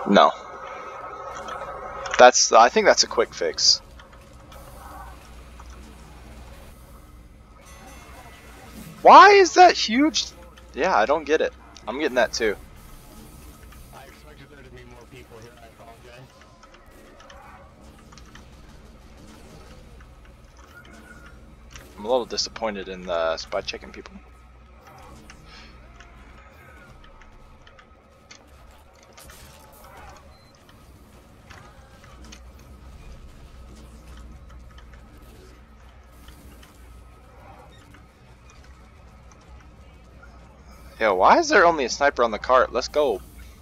No. I think that's a quick fix. Why is that huge? Yeah, I don't get it. I'm getting that too. I expected there to be more people here. I apologize. I'm a little disappointed in the spot checking people. Yo, why is there only a sniper on the cart? Let's go.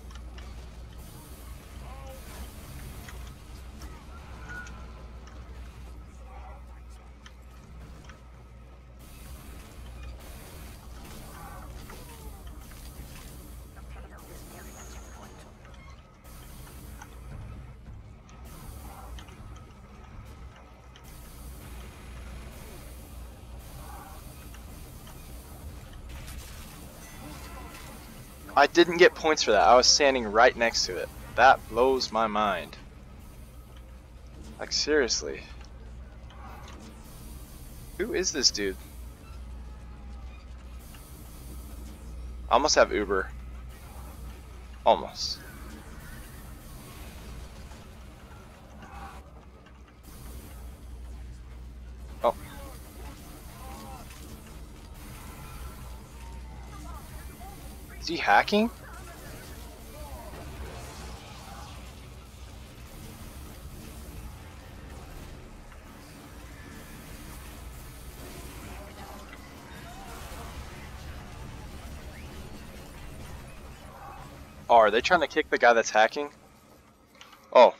I didn't get points for that. I was standing right next to it. That blows my mind. Like, seriously. Who is this dude? I almost have Uber. Almost. Oh. Is he hacking? Oh, are they trying to kick the guy that's hacking? Oh.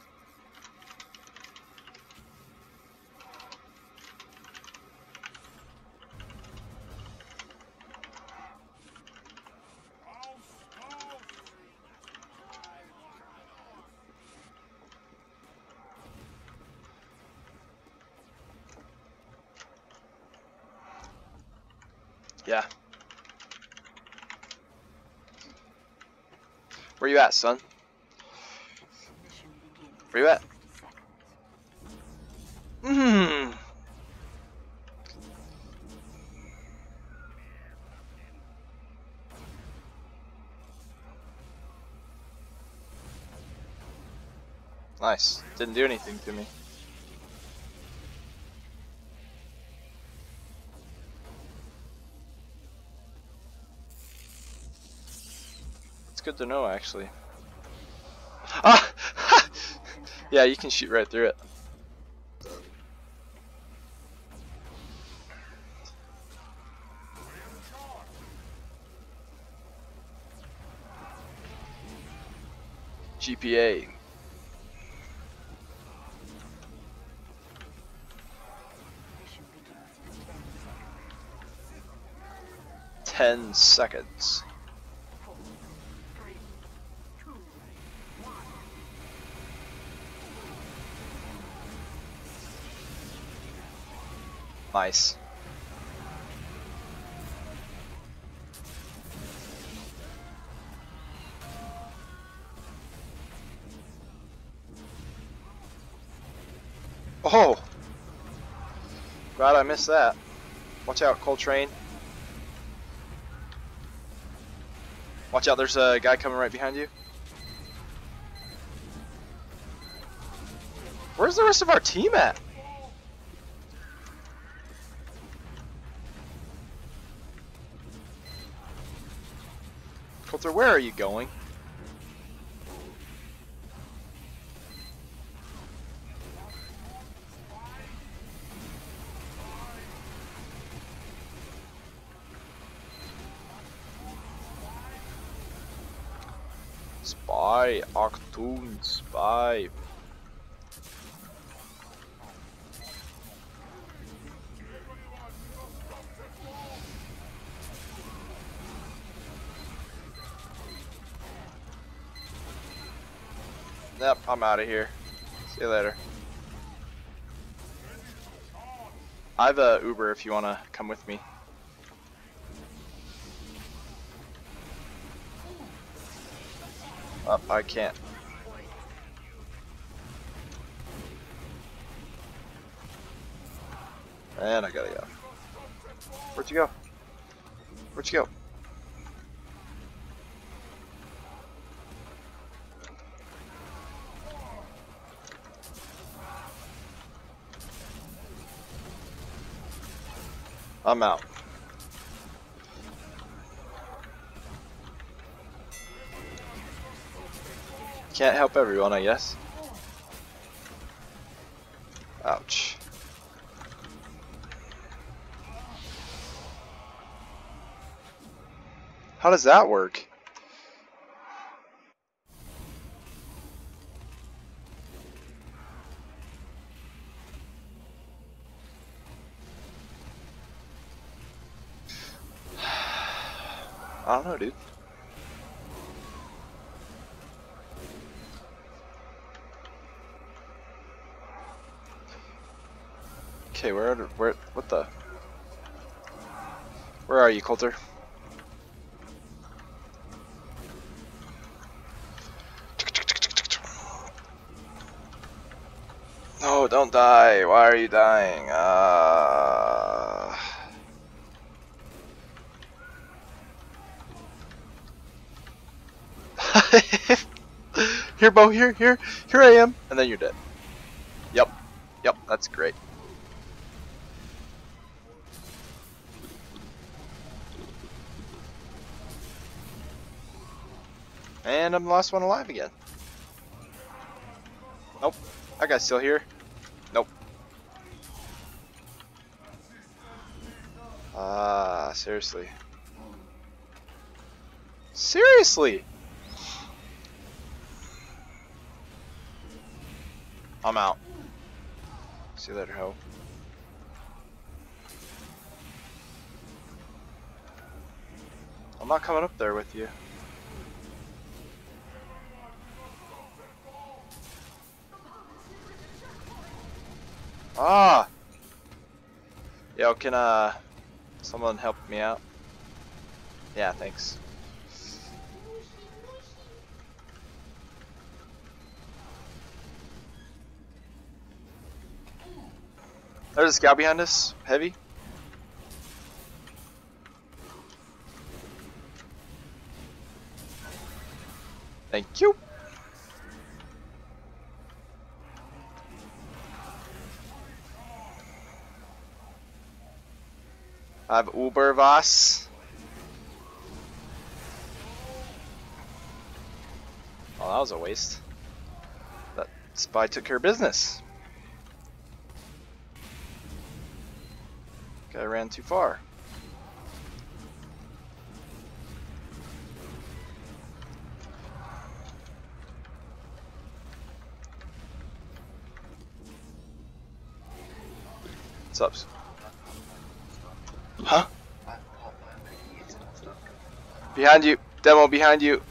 Yeah. Where you at, son? Where you at? Mmm. Nice. Didn't do anything to me. It's good to know, actually. Ah! Yeah, you can shoot right through it. GPA. Ten seconds. Nice. Oh! Glad I missed that. Watch out, Coltrane. Watch out, there's a guy coming right behind you. Where's the rest of our team at? Coulter, where are you going? Spy, Octoon, Spy. Yep, I'm out of here. See you later. I have a Uber if you want to come with me. Oh, I can't. And I gotta go. Where'd you go? Where'd you go? I'm out. Can't help everyone, I guess. Ouch. How does that work? I don't know, dude. Okay, where, what the? Where are you, Coulter? No, don't die. Why are you dying? Here, Bo, here I am. And then you're dead. Yep, that's great. And I'm the last one alive again. Nope, that guy's still here. Nope. Seriously. Seriously! I'm out. See you later, ho. I'm not coming up there with you. Ah! Yo, can someone help me out? Yeah, thanks. There's a scout behind us. Heavy. Thank you. I have Ubervas. Oh, that was a waste. That spy took care of business. Guy ran too far. What's up? Huh? Behind you. Demo behind you.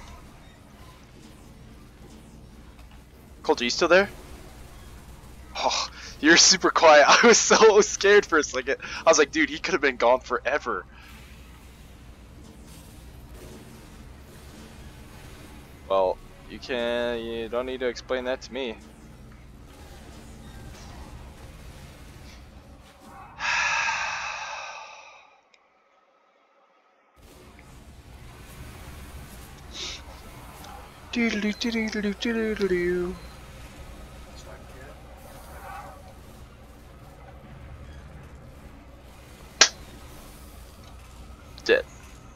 Coulter, you still there? Oh, you're super quiet. I was so scared for a second. I was like, dude, he could have been gone forever. Well, you don't need to explain that to me. Doodle-doo-doodle-doo-doodle-doo. Dead.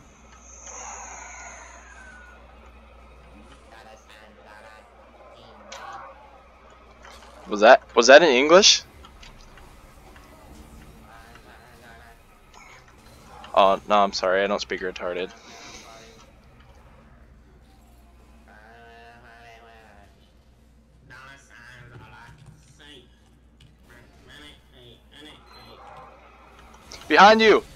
Was that in English? Oh no, I'm sorry, I don't speak retarded. Behind you!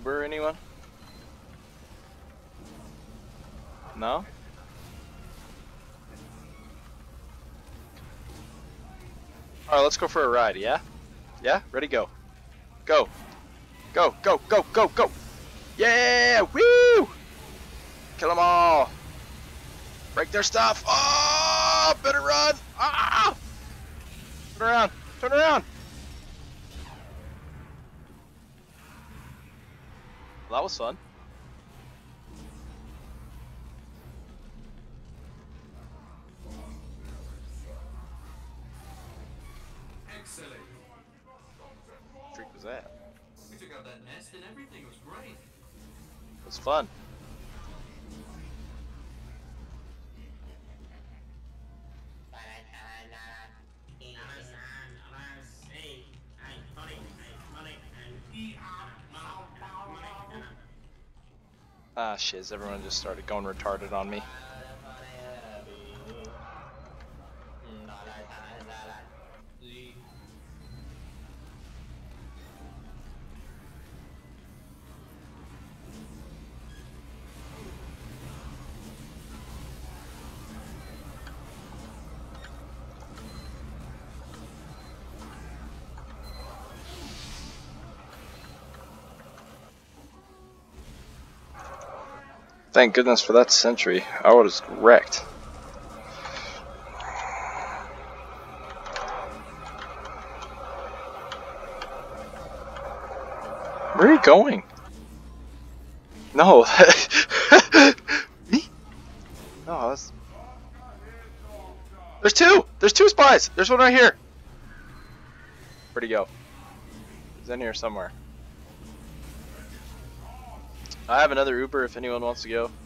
Uber, anyone? No? Alright, let's go for a ride, yeah? Yeah? Ready, go. Go. Go, go, go, go, go! Yeah! Woo! Kill them all! Break their stuff! Oh! Better run! Ah! Turn around! Turn around! Well, that was fun. Excellent. What the freak was that? We took out that nest and everything. It was great. It was fun. Ah, shiz, everyone just started going retarded on me. Thank goodness for that sentry. I was wrecked. Where are you going? No. Me? No, that's... There's two! There's two spies! There's one right here! Where'd he go? He's in here somewhere. I have another Uber if anyone wants to go.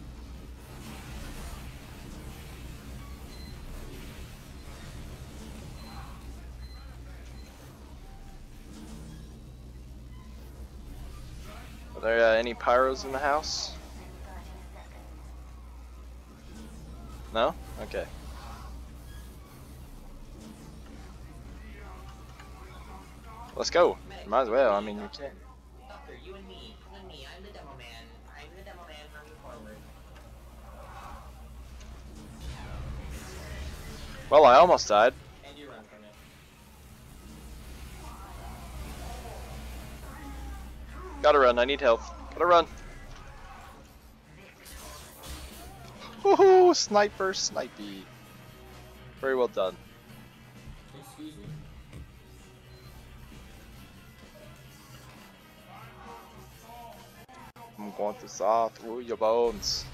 Are there any pyros in the house? No? Okay. Let's go. Might as well. I mean, you can. Doctor, you and me. I'm the demo man. I'm the demo man moving forward. Well, I almost died. And you run from it. Gotta run. I need help. Gotta run. Woohoo! Sniper, snipey. Very well done. Excuse me. I'm going to saw through your bones.